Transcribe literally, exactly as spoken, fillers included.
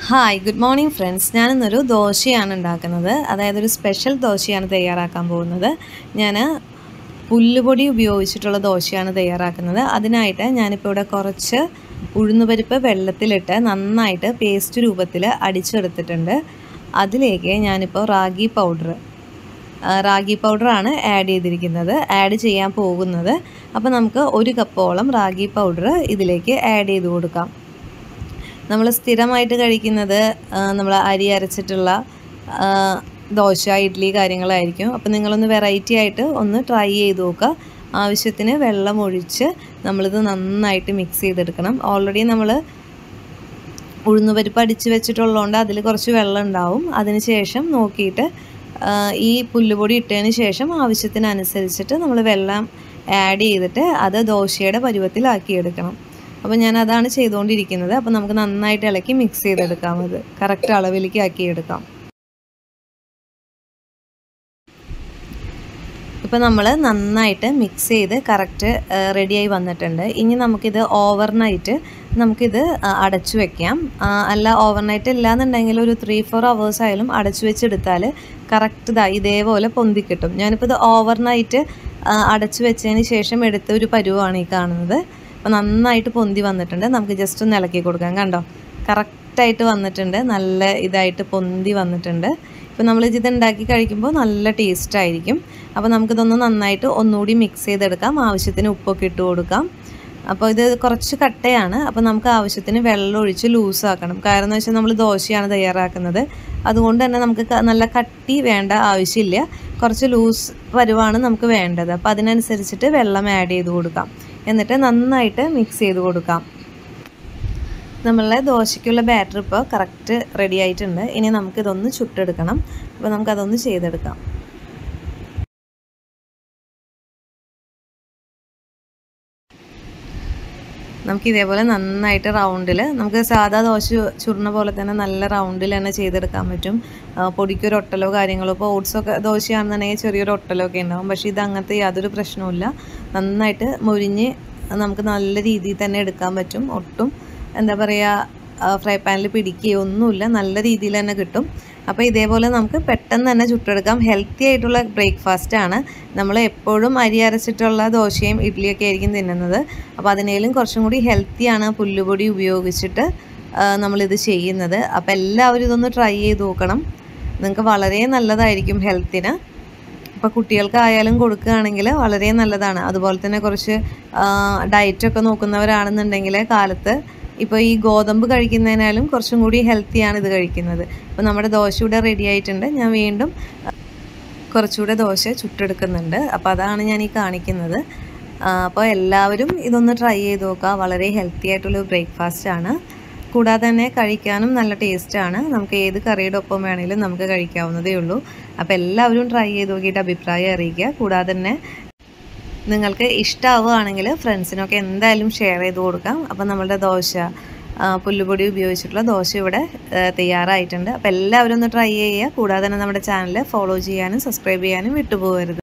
Hi good morning friends. ഞാനിന്നൊരു ദോശയാണ് ഉണ്ടാക്കുന്നത്. അതായത് ഒരു സ്പെഷ്യൽ ദോശയാണ് തയ്യാറാക്കാൻ പോകുന്നത്. ഞാൻ പുല്ലുപൊടി ഉപയോഗിച്ചിട്ടുള്ള ദോശയാണ് തയ്യാറാക്കുന്നത്. അതിനായിട്ട് ഞാനിപ്പോൾ ഇവിടെ കുറച്ച് ഉഴുന്നുപരിപ്പ് വെള്ളത്തിലിട്ട് നന്നായിട്ട് പേസ്റ്റ് രൂപത്തിൽ അടിച്ചെടുത്തിട്ടുണ്ട്. അതിലേക്ക് ഞാനിപ്പോൾ റാഗി പൗഡർ റാഗി പൗഡറാണ് ആഡ് ചെയ്തിരിക്കുന്നത് ആഡ് ചെയ്യാൻ പോകുന്നത്. അപ്പോൾ നമുക്ക് ഒരു കപ്പോളം റാഗി പൗഡർ ഇതിലേക്ക് ആഡ് ചെയ്ത് കൊടുക്കാം. നമ്മൾ സ്ഥിരമായിട്ട് കഴിക്കുന്നത് നമ്മൾ അരി അരച്ചിട്ടുള്ള ദോശ, ഇഡ്ഡലി കാര്യങ്ങളായിരിക്കും. അപ്പോൾ നിങ്ങളൊന്ന് വെറൈറ്റി ആയിട്ട് ഒന്ന് ട്രൈ ചെയ്ത് നോക്കുക. ആവശ്യത്തിന് വെള്ളം ഒഴിച്ച് നമ്മളിത് നന്നായിട്ട് മിക്സ് ചെയ്തെടുക്കണം. ഓൾറെഡി നമ്മൾ ഉഴുന്നുപരിപ്പ് അടിച്ച് വെച്ചിട്ടുള്ളതുകൊണ്ട് അതിൽ കുറച്ച് വെള്ളം ഉണ്ടാവും. അതിന് ശേഷം നോക്കിയിട്ട് ഈ പുല്ലുപൊടി ഇട്ടതിന് ശേഷം ആവശ്യത്തിനനുസരിച്ചിട്ട് നമ്മൾ വെള്ളം ആഡ് ചെയ്തിട്ട് അത് ദോശയുടെ പരുവത്തിലാക്കിയെടുക്കണം. അപ്പോൾ ഞാൻ അതാണ് ചെയ്തുകൊണ്ടിരിക്കുന്നത്. അപ്പോൾ നമുക്ക് നന്നായിട്ട് ഇളക്കി മിക്സ് ചെയ്തെടുക്കാം. അത് കറക്റ്റ് അളവിലേക്ക് ആക്കിയെടുക്കാം. ഇപ്പോൾ നമ്മൾ നന്നായിട്ട് മിക്സ് ചെയ്ത് കറക്റ്റ് റെഡിയായി വന്നിട്ടുണ്ട്. ഇനി നമുക്കിത് ഓവർനൈറ്റ് നമുക്കിത് അടച്ചു വെക്കാം. അല്ല ഓവർനൈറ്റ് ഇല്ലാന്നുണ്ടെങ്കിൽ ഒരു ത്രീ ഫോർ അവേഴ്സ് ആയാലും അടച്ചു വെച്ചെടുത്താൽ കറക്റ്റ് ഇതാ ഇതേപോലെ പൊന്തിക്കിട്ടും. ഞാനിപ്പോൾ ഇത് ഓവർനൈറ്റ് അടച്ചു വെച്ചതിന് ശേഷം എടുത്ത ഒരു പരുവാണ് ഈ കാണുന്നത്. അപ്പോൾ നന്നായിട്ട് പൊന്തി വന്നിട്ടുണ്ട്. നമുക്ക് ജസ്റ്റ് ഒന്ന് ഇളക്കി കൊടുക്കാം. കണ്ടോ, കറക്റ്റായിട്ട് വന്നിട്ടുണ്ട്. നല്ല ഇതായിട്ട് പൊന്തി വന്നിട്ടുണ്ട്. ഇപ്പോൾ നമ്മൾ ഇത് ഉണ്ടാക്കി കഴിക്കുമ്പോൾ നല്ല ടേസ്റ്റ് ആയിരിക്കും. അപ്പോൾ നമുക്കിതൊന്ന് നന്നായിട്ട് ഒന്നുകൂടി മിക്സ് ചെയ്തെടുക്കാം. ആവശ്യത്തിന് ഉപ്പൊക്കെ ഇട്ട് കൊടുക്കാം. അപ്പോൾ ഇത് കുറച്ച് കട്ടയാണ്. അപ്പോൾ നമുക്ക് ആവശ്യത്തിന് വെള്ളം ഒഴിച്ച് ലൂസാക്കണം. കാരണം എന്ന് വെച്ചാൽ നമ്മൾ ദോശയാണ് തയ്യാറാക്കുന്നത്. അതുകൊണ്ട് തന്നെ നമുക്ക് നല്ല കട്ടി വേണ്ട ആവശ്യമില്ല. കുറച്ച് ലൂസ് പരുവാണ് നമുക്ക് വേണ്ടത്. അപ്പോൾ അതിനനുസരിച്ചിട്ട് വെള്ളം ആഡ് ചെയ്ത് കൊടുക്കാം. എന്നിട്ട് നന്നായിട്ട് മിക്സ് ചെയ്ത് കൊടുക്കാം. നമ്മളെ ദോശയ്ക്കുള്ള ബാറ്റർ ഇപ്പോൾ കറക്റ്റ് റെഡി ആയിട്ടുണ്ട്. ഇനി നമുക്കിതൊന്ന് ചുട്ടെടുക്കണം. അപ്പോൾ നമുക്കതൊന്ന് ചെയ്തെടുക്കാം. നമുക്ക് ഇതേപോലെ നന്നായിട്ട് റൗണ്ടിൽ നമുക്ക് സാധാ ദോശ ചുരുണ പോലെ തന്നെ നല്ല റൗണ്ടിൽ തന്നെ ചെയ്തെടുക്കാൻ പറ്റും. പൊടിക്കൊരു ഒട്ടലോ കാര്യങ്ങളോ, ഇപ്പോൾ ഓട്സൊക്കെ ദോശയാണെന്നുണ്ടെങ്കിൽ ചെറിയൊരു ഒട്ടലോ ഒക്കെ ഉണ്ടാകും. പക്ഷേ ഇത് അങ്ങനത്തെ യാതൊരു പ്രശ്നവുമില്ല. നന്നായിട്ട് മൊരിഞ്ഞ് നമുക്ക് നല്ല രീതിയിൽ തന്നെ എടുക്കാൻ പറ്റും. ഒട്ടും എന്താ പറയുക ഫ്രൈ പാനിൽ പിടിക്കുകയോ ഒന്നുമില്ല. നല്ല രീതിയിൽ തന്നെ കിട്ടും. അപ്പോൾ ഇതേപോലെ നമുക്ക് പെട്ടെന്ന് തന്നെ ചുട്ടെടുക്കാം. ഹെൽത്തി ആയിട്ടുള്ള ബ്രേക്ക്ഫാസ്റ്റാണ്. നമ്മൾ എപ്പോഴും അരി അരച്ചിട്ടുള്ള ദോശയും ഇഡ്ഡലിയൊക്കെ ആയിരിക്കും തിന്നുന്നത്. അപ്പോൾ അതിനേലും കുറച്ചും കൂടി ഹെൽത്തിയാണ് പുല്ലുപൊടി ഉപയോഗിച്ചിട്ട് നമ്മളിത് ചെയ്യുന്നത്. അപ്പോൾ എല്ലാവരും ഇതൊന്ന് ട്രൈ ചെയ്ത് നോക്കണം. നിങ്ങൾക്ക് വളരെ നല്ലതായിരിക്കും ഹെൽത്തിന്. ഇപ്പോൾ കുട്ടികൾക്കായാലും കൊടുക്കുകയാണെങ്കിൽ വളരെ നല്ലതാണ്. അതുപോലെ തന്നെ കുറച്ച് ഡയറ്റൊക്കെ നോക്കുന്നവരാണെന്നുണ്ടെങ്കിൽ കാലത്ത് ഇപ്പോൾ ഈ ഗോതമ്പ് കഴിക്കുന്നതിനാലും കുറച്ചും കൂടി ഹെൽത്തിയാണ് ഇത് കഴിക്കുന്നത്. അപ്പോൾ നമ്മുടെ ദോശ ഇവിടെ റെഡി ആയിട്ടുണ്ട്. ഞാൻ വീണ്ടും കുറച്ചുകൂടെ ദോശ ചുട്ടെടുക്കുന്നുണ്ട്. അപ്പോൾ അതാണ് ഞാൻ ഈ കാണിക്കുന്നത്. അപ്പോൾ എല്ലാവരും ഇതൊന്ന് ട്രൈ ചെയ്ത് നോക്കുക. വളരെ ഹെൽത്തി ആയിട്ടുള്ള ബ്രേക്ക്ഫാസ്റ്റാണ്. കൂടാതെ തന്നെ കഴിക്കാനും നല്ല ടേസ്റ്റാണ്. നമുക്ക് ഏത് കറിയുടെ ഒപ്പം വേണമെങ്കിലും നമുക്ക് കഴിക്കാവുന്നതേ ഉള്ളൂ. അപ്പോൾ എല്ലാവരും ട്രൈ ചെയ്ത് നോക്കിയിട്ട് അഭിപ്രായം അറിയിക്കുക. കൂടാതെ തന്നെ നിങ്ങൾക്ക് ഇഷ്ടമാവുകയാണെങ്കിൽ ഫ്രണ്ട്സിനൊക്കെ എന്തായാലും ഷെയർ ചെയ്ത് കൊടുക്കാം. അപ്പോൾ നമ്മളുടെ ദോശ പുല്ലുപൊടി ഉപയോഗിച്ചിട്ടുള്ള ദോശ ഇവിടെ തയ്യാറായിട്ടുണ്ട്. അപ്പോൾ എല്ലാവരും ഒന്ന് ട്രൈ ചെയ്യുക. കൂടാതെ തന്നെ നമ്മുടെ ചാനൽ ഫോളോ ചെയ്യാനും സബ്സ്ക്രൈബ് ചെയ്യാനും വിട്ടുപോകരുത്.